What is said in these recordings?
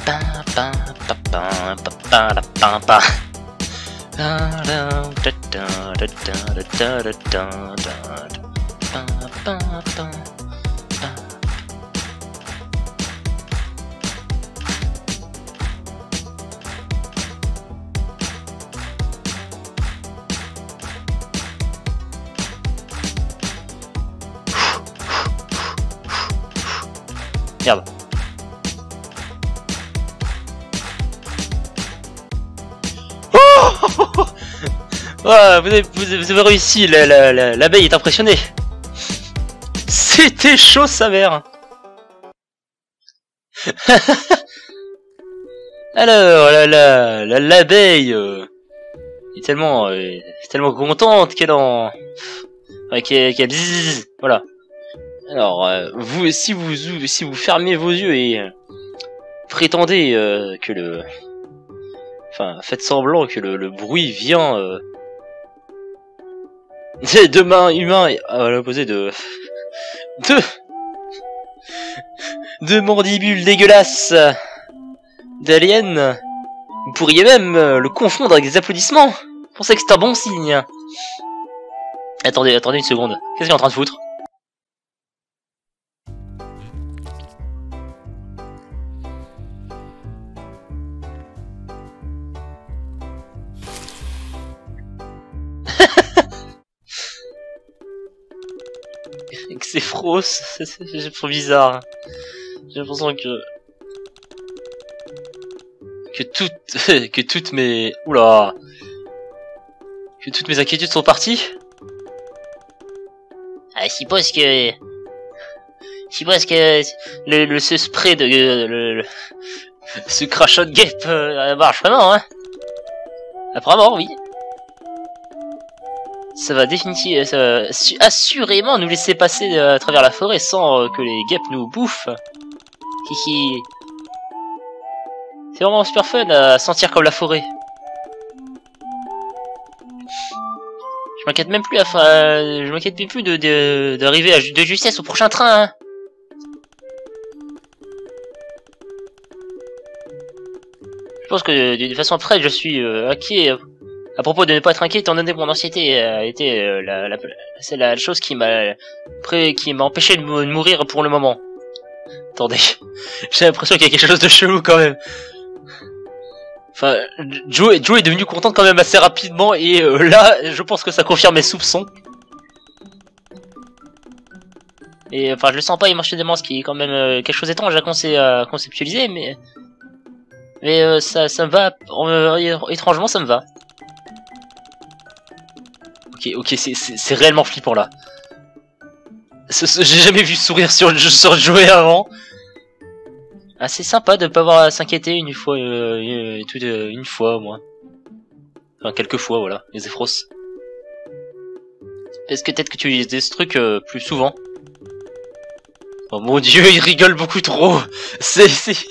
Merde. Ouais, vous avez réussi, l'abeille est impressionnée. C'était chaud sa mère. Alors, l'abeille est tellement contente qu'elle en... Ouais, qu'elle bzzz, voilà. Alors, si vous fermez vos yeux et prétendez que le... Enfin, faites semblant que le bruit vient de mains humains à l'opposé de mandibules dégueulasses d'aliens. Vous pourriez même le confondre avec des applaudissements. Vous pensez que c'est un bon signe? Attendez une seconde. Qu'est-ce qu'il est en train de foutre? C'est froid, c'est trop bizarre. J'ai l'impression que toutes mes... Oula. Que toutes mes inquiétudes sont parties. Ah, je suppose que ce spray de... ce crachat de guêpe marche vraiment, hein. Apparemment, oui. Ça va définitivement, ça va assurément nous laisser passer à travers la forêt sans que les guêpes nous bouffent. Hihi. C'est vraiment super fun à sentir comme la forêt. Je m'inquiète même plus, je m'inquiète même plus d'arriver de justesse au prochain train. Hein. Je pense que d'une façon après, je suis inquiet. À propos de ne pas être inquiet, étant donné que mon anxiété a été c'est la chose qui m'a empêché de mourir pour le moment. Attendez, j'ai l'impression qu'il y a quelque chose de chelou quand même. Enfin, Joe est devenu contente quand même assez rapidement et là, je pense que ça confirme mes soupçons. Et enfin, je le sens pas, il marche des ce qui est quand même quelque chose d'étrange à conceptualiser, mais ça me va, étrangement ça me va. Ok, c'est réellement flippant là. J'ai jamais vu sourire sur Joey avant. Assez sympa de pas avoir à s'inquiéter une fois, une fois au moins. Enfin, quelques fois, voilà, les Zefros. Est-ce que peut-être que tu utilises ce truc plus souvent? Oh mon dieu, il rigole beaucoup trop. C'est...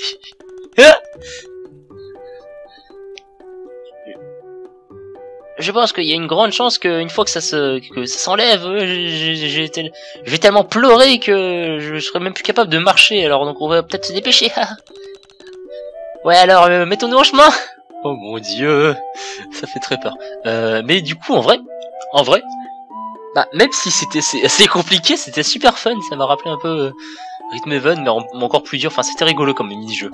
Je pense qu'il y a une grande chance qu'une fois que ça s'enlève, je vais tellement pleurer que je serai même plus capable de marcher. Alors donc on va peut-être se dépêcher. Ouais, alors mettons-nous en chemin. Oh mon dieu, ça fait très peur. Mais du coup, en vrai, bah même si c'était assez compliqué, c'était super fun. Ça m'a rappelé un peu Rhythm Heaven, mais encore plus dur. Enfin, c'était rigolo comme mini-jeu.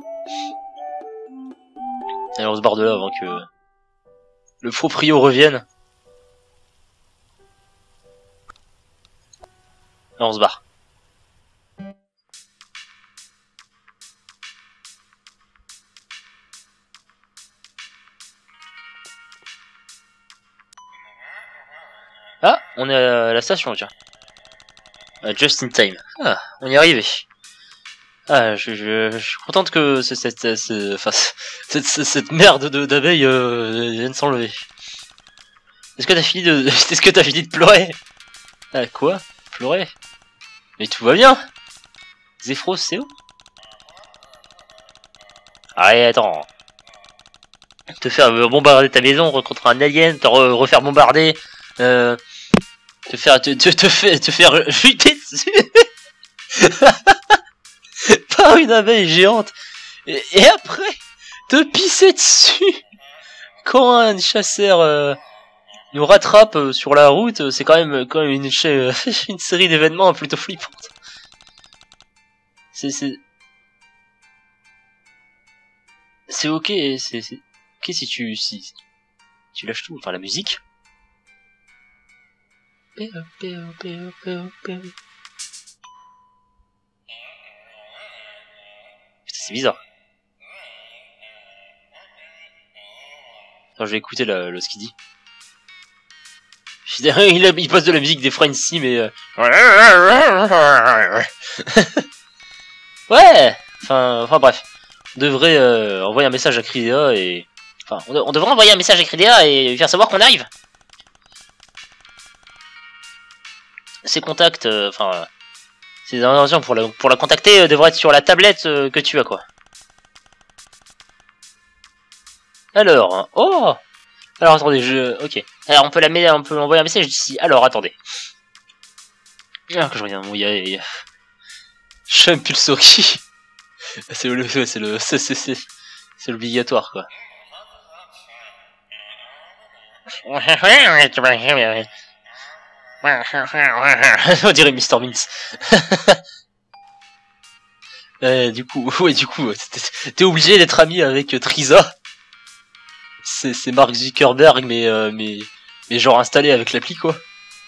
Alors on se barre de là avant que le proprio revienne. Là, on se barre. Ah, on est à la station, tiens. Just in time. Ah, on y est arrivé. Ah, je suis contente que cette merde d'abeille vienne s'enlever. Est-ce que t'as fini de pleurer? Ah, quoi? Pleurer? Mais tout va bien. Zefros, c'est où? Allez, attends. Te faire bombarder ta maison contre un alien, te refaire bombarder, te faire chuter dessus par une abeille géante Et après, te pisser dessus quand un chasseur nous rattrape sur la route, c'est quand même une série d'événements plutôt flippantes. C'est ok, c'est ok si tu lâches tout, enfin la musique. C'est bizarre. Attends, je vais écouter ce qu'il dit. Il passe de la musique des Frenzy, mais... ouais. Enfin bref. On devrait envoyer un message à Cridea et... Enfin, on devrait envoyer un message à Cridea et faire savoir qu'on arrive. Ses contacts, ses informations pour la contacter devraient être sur la tablette que tu as, quoi. Alors, oh. Alors attendez, ok. Alors on peut envoyer un message d'ici. Alors attendez. Ah, que je regarde, il y a... Chumpulsori. C'est l'obligatoire, quoi. On dirait Mr. Mince. Du coup, t'es obligé d'être ami avec Trisa. C'est Mark Zuckerberg, mais genre installé avec l'appli, quoi.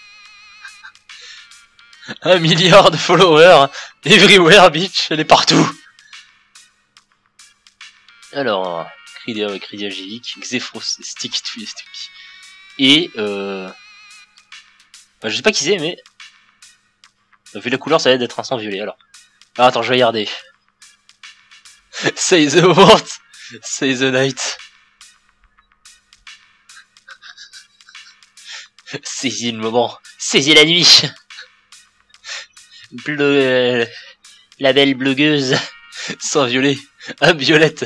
1 milliard de followers, everywhere, bitch, elle est partout. Alors, Cridea Givik, Xephros, Stick Twist, et je sais pas qui c'est, mais vu la couleur, ça va être un sang violet. Alors attends, je vais regarder. Say the word, say the night. Saisis le moment, saisis la nuit. La belle blogueuse sans violet, violette.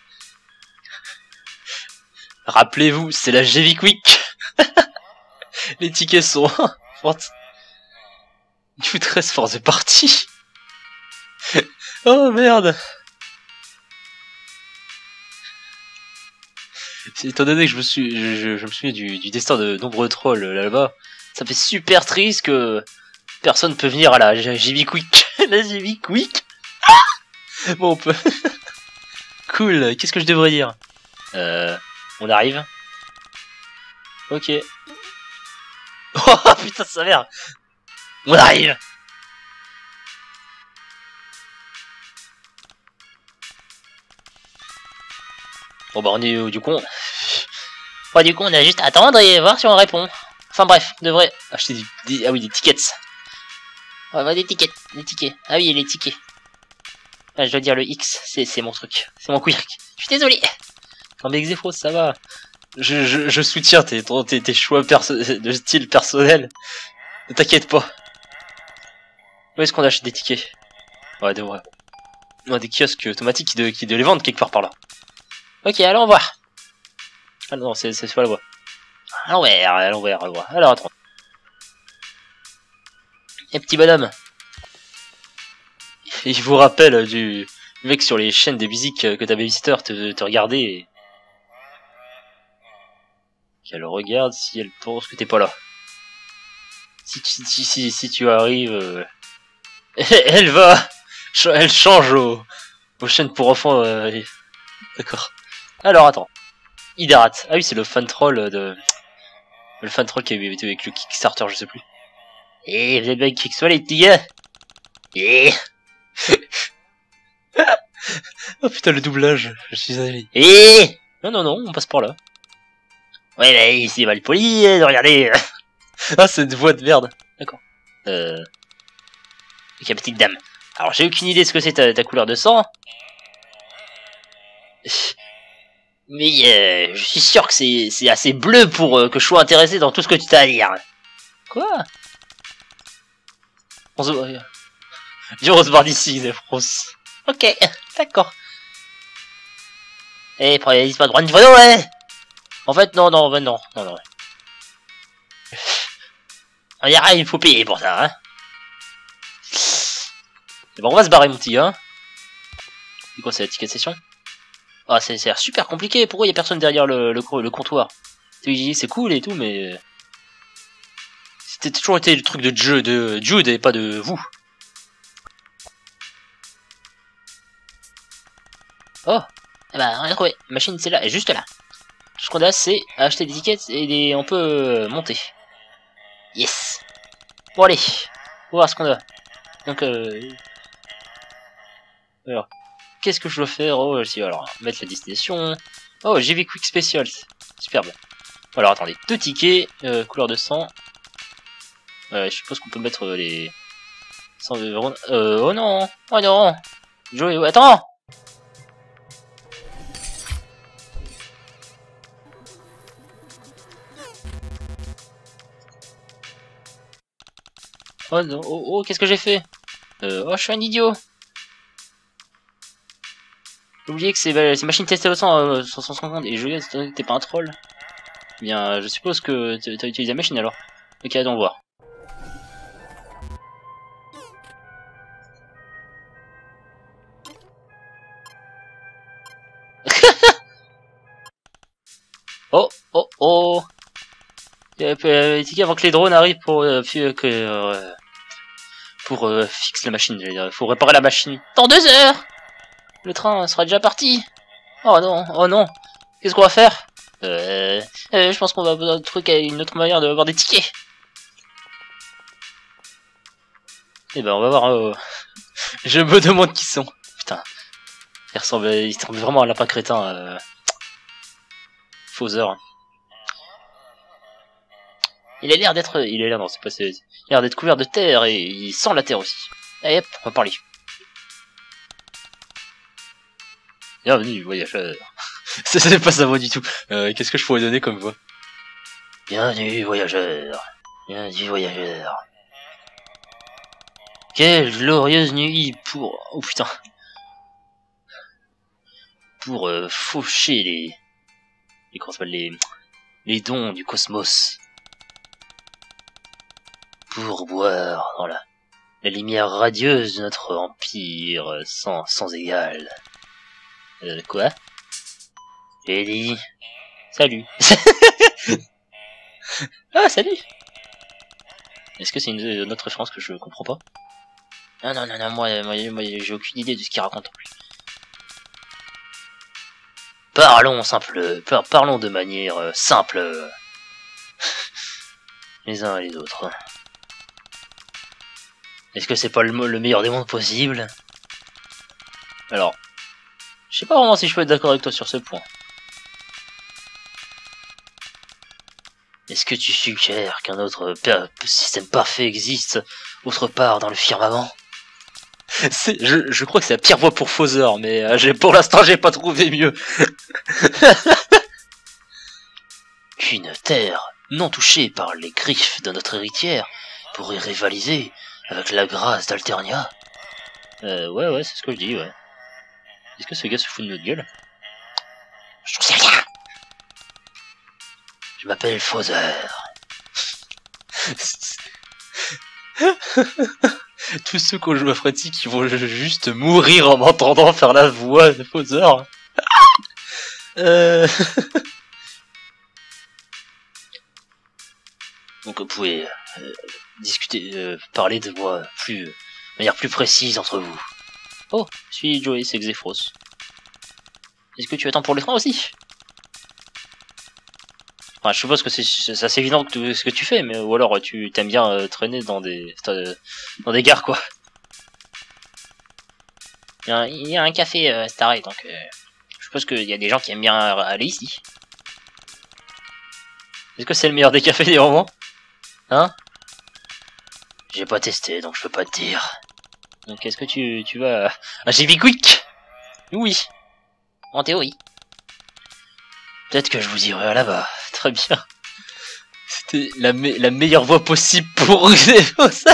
Rappelez-vous, c'est la Gevik Week. Les tickets sont fortes. You dress for the party. Oh merde. Étant donné que je me souviens du destin de nombreux trolls là-bas, ça me fait super triste que personne peut venir à la Gevik Week. La Gevik Week. Bon, on peut. Cool, qu'est-ce que je devrais dire? On arrive. Ok. Oh putain, sa mère. On arrive. Bon bah on est du coup. Bon, du coup on a juste à attendre et voir si on répond. Enfin bref, on devrait acheter des tickets. On va avoir des tickets. Ah oui, les tickets. Ah, je dois dire le X, c'est mon truc. C'est mon quirk. Je suis désolé. Non mais Xephros, ça va. Je soutiens tes choix de style personnel. Ne t'inquiète pas. Où est-ce qu'on achète des tickets? Ouais, des kiosques automatiques qui de les vendent quelque part par là. Ok, allons voir. Ah non, c'est pas la voie. À l'envers. Alors attends. Et petit bonhomme. Il vous rappelle du mec sur les chaînes des musiques que ta babysitter te regardait et... qu'elle regarde si elle pense que t'es pas là. Si tu arrives... elle change aux chaînes pour enfants. D'accord. Alors attends. Idarat. Ah oui, c'est le fan troll le fan troll qui avait été avec le Kickstarter, je sais plus. Eh, vous êtes bien Kickstarter les petits gars. Eh. Oh putain, le doublage. Je suis allé. Eh. Non, on passe par là. Ouais, mais c'est mal poli de regarder. Ah, c'est une voix de merde. D'accord. Ok, petite dame. Alors, j'ai aucune idée de ce que c'est ta couleur de sang. Mais je suis sûr que c'est assez bleu pour que je sois intéressé dans tout ce que tu t'as à dire. Quoi? On se voit. Viens, on se barre d'ici, Zephyros. Ok, d'accord. Eh, prenez pas de prendre une photo, ouais. En fait, non. On dira, il faut payer pour ça, hein. Bon, on va se barrer, mon petit gars. C'est quoi, c'est la ticket de session? Ah, ça a l'air super compliqué. Pourquoi il y a personne derrière le comptoir? C'est cool et tout, mais c'était toujours été le truc de Jude et pas de vous. Oh, eh ben, on a trouvé. La machine, c'est là, et juste là. Tout ce qu'on a, c'est acheter des tickets et on peut monter. Yes. Bon, allez. On va voir ce qu'on a. Donc, alors, qu'est-ce que je dois faire? Oh, si, alors, mettre la destination. Oh, JV Quick Special. Superbe. Alors, attendez. 2 tickets, couleur de sang. Je suppose qu'on peut mettre les... 100 euros. Oh non. Oh non. Joey, attends. Oh non, oh, qu'est-ce que j'ai fait? Oh, je suis un idiot. J'ai oublié que ces machines testées au sang sont sans compte. Et je t'es pas un troll. Eh bien, je suppose que t'as utilisé la machine alors. Ok, allons voir. Oh, oh, oh. Avant que les drones arrivent pour fixer la machine. Faut réparer la machine. Dans 2 heures. Le train sera déjà parti. Oh non, oh non. Qu'est-ce qu'on va faire? Je pense qu'on va avoir un truc à une autre manière d'avoir des tickets. Eh ben, on va voir. Je me demande qui sont. Putain. Il ressemble vraiment à un lapin crétin. Fauseur. Il a l'air d'être... non, c'est pas... Il a l'air d'être couvert de terre et il sent la terre aussi. Allez hop, on va parler. Bienvenue, voyageur. C'est pas sa voix du tout. Qu'est-ce que je pourrais donner comme voix? Bienvenue, voyageur. Bienvenue, voyageur. Quelle glorieuse nuit pour... Oh putain. Pour faucher comment ça s'appelle, les dons du cosmos. Pour boire dans la lumière radieuse de notre empire sans égal. Quoi? J'ai dit... Salut. Ah, salut. Est-ce que c'est une autre référence que je comprends pas? Non, moi j'ai aucune idée de ce qu'il raconte en plus. Parlons de manière simple. Les uns et les autres. Est-ce que c'est pas le meilleur des mondes possible? Alors, je sais pas vraiment si je peux être d'accord avec toi sur ce point. Est-ce que tu suggères qu'un autre système parfait existe autre part dans le firmament? Je crois que c'est la pire voie pour Fauseur, mais pour l'instant j'ai pas trouvé mieux. Qu'une terre non touchée par les griffes de notre héritière pourrait rivaliser avec la grâce d'Alternia? Ouais, c'est ce que je dis, ouais. Est-ce que ce gars se fout de notre gueule? Je sais rien. Je m'appelle Fauseur. Tous ceux qui ont joué à Freddy qui vont juste mourir en m'entendant faire la voix de Fauseur. Donc vous pouvez discuter, parler de moi de manière plus précise entre vous. Oh, je suis Joey, c'est Xephros. Est-ce que tu attends pour le train aussi? Enfin, je suppose que c'est assez évident que ce que tu fais, mais ou alors tu t'aimes bien traîner dans des gares, quoi. Il y a un café Starry, donc je suppose qu'il y a des gens qui aiment bien aller ici. Est-ce que c'est le meilleur des cafés des romans? Hein? J'ai pas testé, donc je peux pas te dire. Donc est-ce que tu vas à JV Quick? Oui. En théorie. Peut-être que je vous dirai là-bas. Très bien. C'était la meilleure voie possible pour ça.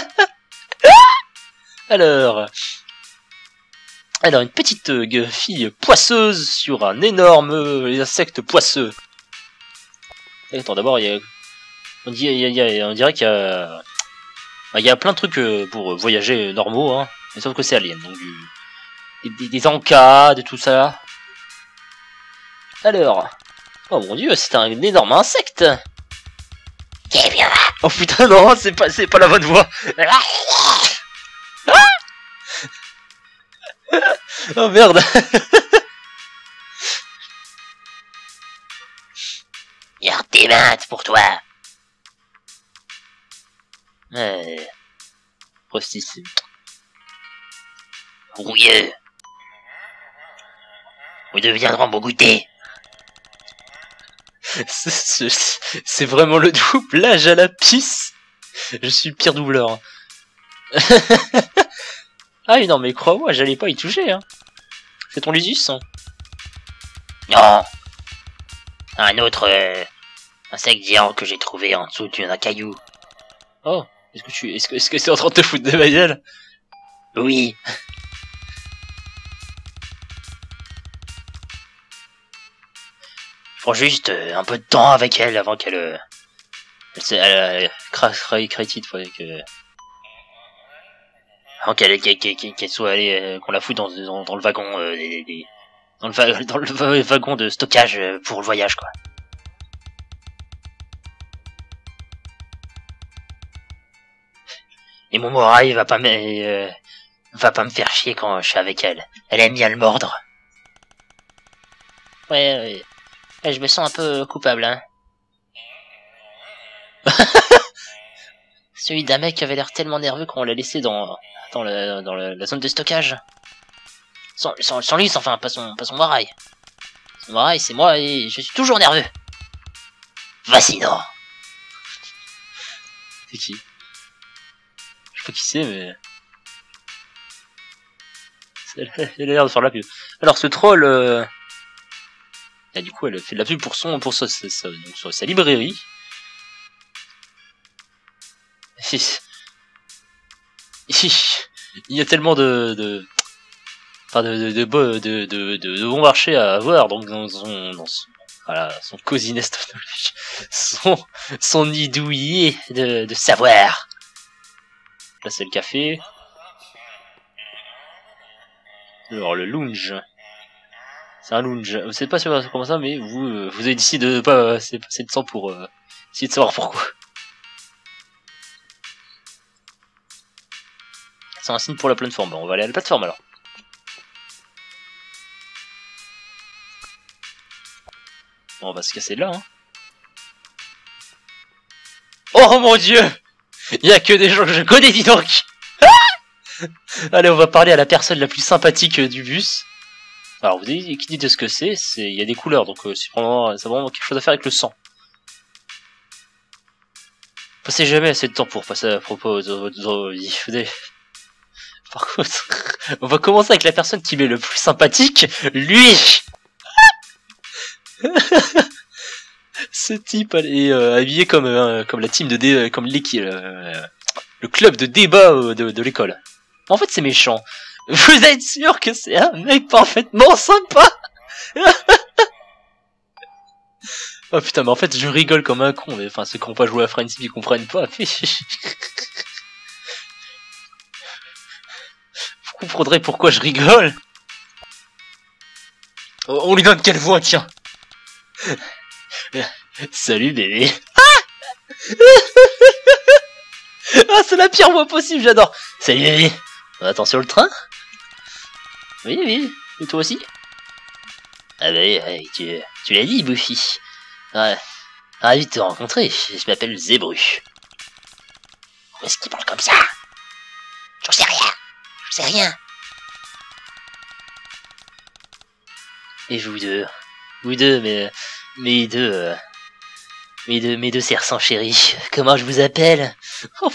Alors, une petite fille poisseuse sur un énorme insecte poisseux. Et attends, d'abord, on dirait qu'il y a plein de trucs pour voyager normaux, hein. Mais sauf que c'est alien, donc des encades et tout ça. Alors... Oh mon dieu, c'est un énorme insecte. Oh putain, non, c'est pas la bonne voix. Oh merde. Garde tes mains pour toi. Prostituée. Rouilleux. Nous deviendrons mon goûter. C'est vraiment le doublage à la pisse. Je suis le pire doubleur. Ah non mais crois-moi, j'allais pas y toucher. Hein. C'est ton Lusus. Hein. Non. Un autre insecte géant que j'ai trouvé en dessous d'un caillou. Oh, est-ce que c'est en train de te foutre de ma gueule? Oui. Faut juste un peu de temps avec elle avant qu'elle crétine, avant qu'elle soit allée, qu'on la foute dans le wagon, dans le wagon de stockage pour le voyage, quoi. Et mon morail va pas me faire chier quand je suis avec elle. Elle aime bien le mordre. Ouais, je me sens un peu coupable, hein. Celui d'un mec qui avait l'air tellement nerveux qu'on l'a laissé dans la zone de stockage. Sans lui, enfin, pas son morail. Son morail, c'est moi et je suis toujours nerveux. Fascinant. C'est qui? Je sais pas qui c'est, mais... Elle a l'air de faire la pub. Alors, ce troll... Ah, du coup, elle fait de la pub pour sa librairie. Il y a tellement de bons marchés à avoir, donc dans son cosiness technologique, son nid douillet de savoir. Là, c'est le café. Alors, le lounge. C'est un lounge. Vous savez pas comment ça, mais vous avez décidé de pas passer de temps pour essayer de savoir pourquoi. C'est un signe pour la plateforme. Bon, on va aller à la plateforme alors. Bon, on va se casser de là, hein. Oh mon dieu! Il y a que des gens que je connais, dis donc! Allez, on va parler à la personne la plus sympathique du bus. Alors, vous avez qui dit de ce que c'est? Il y a des couleurs, donc c'est vraiment quelque chose à faire avec le sang. Passez jamais assez de temps pour passer à propos de votre vie. Par contre, on va commencer avec la personne qui m'est le plus sympathique, lui. Ce type est habillé comme la team de comme l'équipe, le club de débat de l'école. En fait, c'est méchant. Vous êtes sûr que c'est un mec parfaitement sympa? Oh putain, mais en fait, je rigole comme un con. Mais enfin, ceux qui n'ont pas joué à Friendship, ils comprennent pas. Vous comprendrez pourquoi je rigole. On lui donne quelle voix, tiens. Salut bébé. Ah, c'est la pire voix possible, j'adore. Salut bébé. Attention le train. Oui, oui. Et toi aussi? Ah bah oui, tu l'as dit, Buffy. Ouais. Ravi de te rencontrer. Je m'appelle Zébru. Où est-ce qu'il parle comme ça? J'en sais rien. Je sais rien. Et vous deux, mes deux serçants chéris, comment je vous appelle? Oh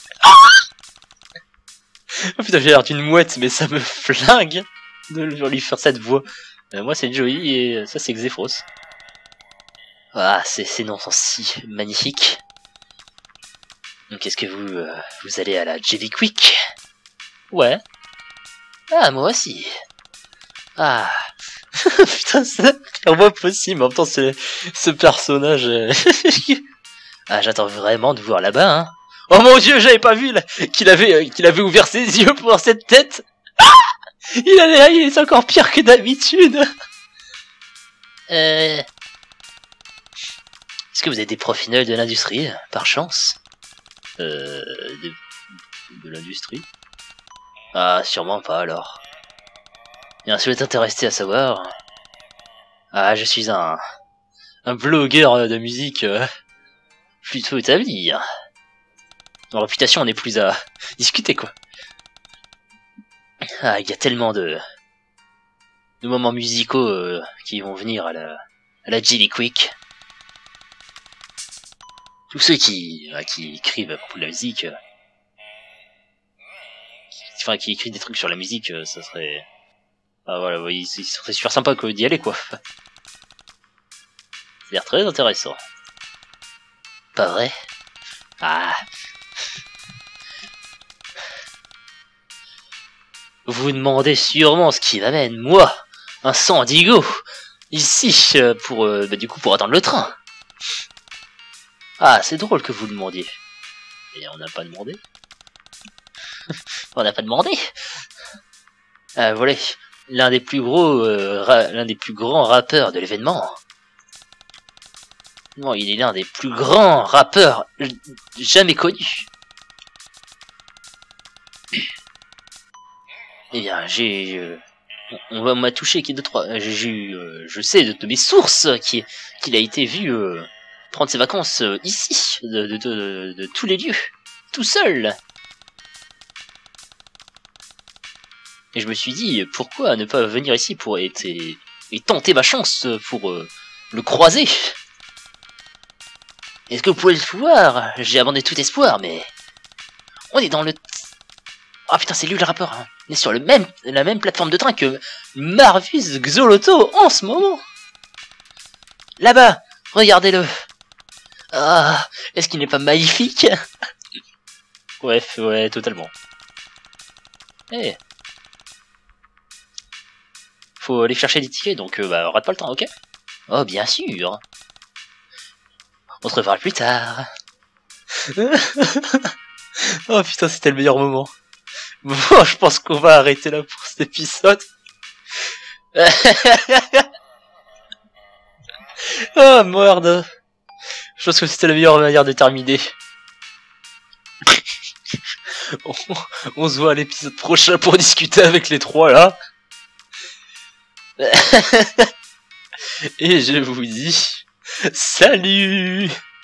putain, j'ai l'air d'une mouette, mais ça me flingue de lui faire cette voix. Moi c'est Joey et ça c'est Xephros. Ah, ces noms sont si magnifiques. Donc est-ce que vous allez à la JV Quick? Ouais. Ah, moi aussi. Ah. Putain, c'est pas possible, en même temps, ce personnage... Ah, j'attends vraiment de voir là-bas, hein. Oh mon dieu, j'avais pas vu qu'il avait ouvert ses yeux pour cette tête. Ah, il est encore pire que d'habitude. Est-ce que vous êtes des professionnels de l'industrie, par chance? De l'industrie. Ah, sûrement pas alors. Bien, si vous êtes intéressé à savoir... Ah, je suis un blogueur de musique plutôt établi. Ma réputation n'est plus à discuter, quoi. Ah, il y a tellement de moments musicaux qui vont venir à la Jilly Quick. Tous ceux qui écrivent à propos de la musique, qui écrivent des trucs sur la musique, ça serait... Ah voilà, il serait super sympa d'y aller, quoi. Ça a l'air très intéressant. Pas vrai? Ah. Vous vous demandez sûrement ce qui m'amène, moi, un Sandigo, ici, pour attendre le train. Ah, c'est drôle que vous le demandiez. Et on n'a pas demandé. On n'a pas demandé. Ah, voilà, l'un des plus grands rappeurs de l'événement. Non, il est l'un des plus grands rappeurs jamais connus. Eh bien, on m'a touché qui deux trois. Je sais de mes sources qu'il a été vu prendre ses vacances ici, de tous les lieux, tout seul. Et je me suis dit, pourquoi ne pas venir ici pour et tenter ma chance pour le croiser. Est-ce que vous pouvez le voir? J'ai abandonné tout espoir, mais on est dans le... Ah putain, c'est lui le rappeur, hein. On est sur la même plateforme de train que Marvis Xoloto en ce moment. Là-bas, regardez-le. Ah, est-ce qu'il n'est pas magnifique? Ouais, totalement. Eh. Faut aller chercher des tickets, donc rate pas le temps, ok? Oh, bien sûr. On se reverra plus tard. Oh putain, c'était le meilleur moment. Bon, je pense qu'on va arrêter là pour cet épisode. Oh merde. Je pense que c'était la meilleure manière de terminer. On se voit à l'épisode prochain pour discuter avec les trois là. Et je vous dis salut.